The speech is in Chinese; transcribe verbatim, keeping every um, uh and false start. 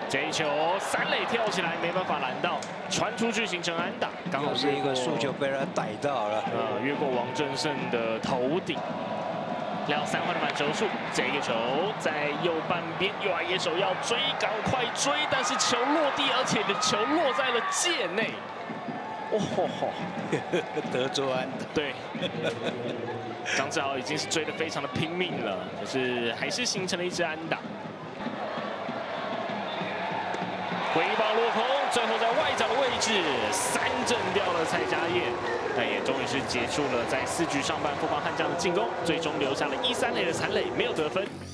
这一球三垒跳起来没办法拦到，传出去形成安打，刚好是一个速球被他逮到了， 呃，越过王振胜的头顶。 两三换的满球数，这个球在右半边，右外野手要追，赶快追，但是球落地，而且的球落在了界内。哇、哦， 德州安打。 对，张志豪已经是追得非常的拼命了，可是还是形成了一支安打。回棒落空，最后在外角的位置三振掉了蔡家燕。 那也终于是结束了在四局上半富邦悍将的进攻，最终留下了一三垒的残垒，没有得分。